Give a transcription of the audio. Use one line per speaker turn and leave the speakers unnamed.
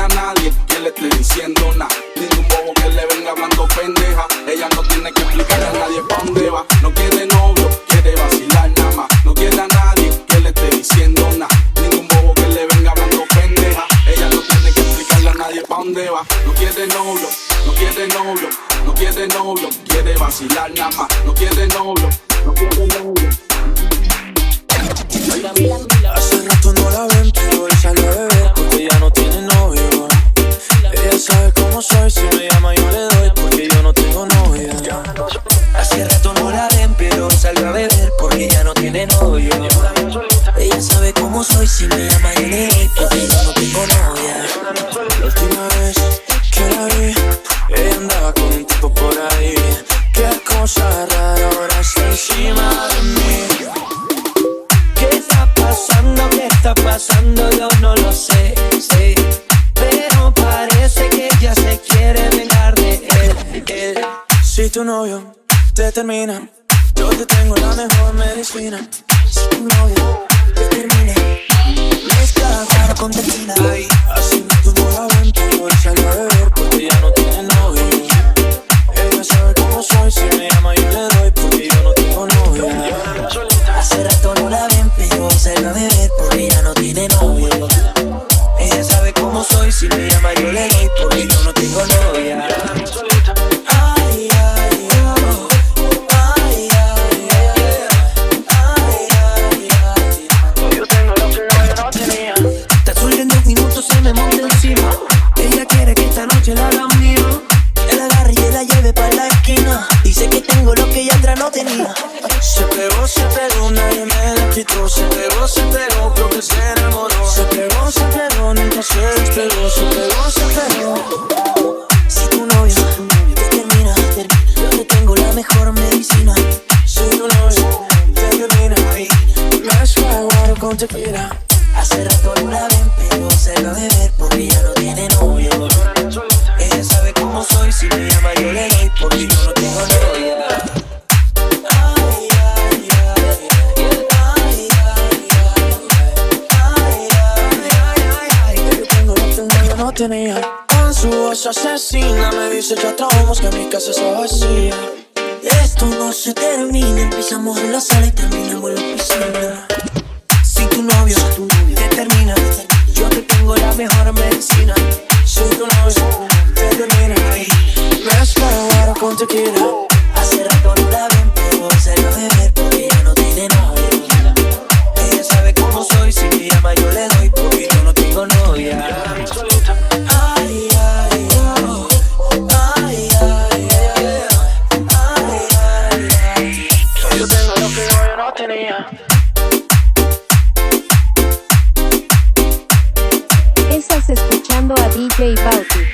a nadie que le esté diciendo nada. Ningún bobo que le venga hablando pendeja. Ella no tiene que explicarle a nadie pa' dónde va. No quiere novio, quiere vacilar nada más. No quiere a nadie que le esté diciendo nada. Ningún bobo que le venga hablando pendeja. Ella no tiene que explicarle a nadie pa' dónde va. No quiere novio, no quiere novio, no quiere novio, quiere vacilar nada más. No quiere novio, no quiere novio.
Hace rato no la ven, pero él salió a beber porque ya no tiene novio. Ella sabe cómo soy, si me llama yo le doy porque yo no tengo novia. Hace rato no la ven, pero él salió a beber porque ya no tiene novio. Ella sabe cómo soy, si me llama yo le doy porque yo no tengo novia. La última vez que la vi, ella andaba con un tipo por ahí. Qué cosa rara, ahora está encima de mí. ¿Qué está pasando? Yo no lo sé, sí. Pero parece que ella se quiere vengar de él. Si tu novio te termina, yo te tengo la mejor medicina. Si tu novio te termina, mezcla guaro con tequila. Así tú no la ven, pero él salió a beber porque ya no tiene novio. Ella sabe cómo soy, si me llama yo le doy porque yo no tengo novia. Hace rato no la ven, pero él salió a beber porque ya no tiene novio. Ella sabe cómo soy, si me llama yo le doy porque yo no tengo novia. Ay, ay, oh. Ay, ay, ay, ay, ay. Yo tengo lo que yo no tenía. Tan solo en 2 minutos se me monta encima. Ella quiere que esta noche la haga mío. Que la agarre y que la lleve pa' la esquina. Dice que tengo lo que ella atrás no tenía. Se pegó, nadie me la quitó. Se pegó, creo que se enamoró. Se pegó, nunca se despegó. Se pegó. Si tu novio te termina, yo te tengo la mejor medicina. Si tu novio te termina, mezcla guaro con tequila. Hace rato no la ven, pero se va a beber porque ya no tiene novio. Ella sabe cómo soy, si me llama yo le doy porque yo no tengo novia. Tenía con su voz asesina, me dice ya trabamos que mi casa está vacía. Esto no se termina, empezamos en la sala y terminamos en la piscina. Si tu novio te termina, yo te tengo la mejor medicina. Si tu novio te termina, mezcla guaro con tequila. Hace rato no la ven, pero se va a beber porque ya no tiene novio. Ella sabe cómo soy, si me llama yo le doy porque yo no tengo novia. Ay, ay, oh. Ay, ay, ay, ay, ay, ay. Yo tengo lo que yo no tenía.
Estás escuchando a DJ Bauti.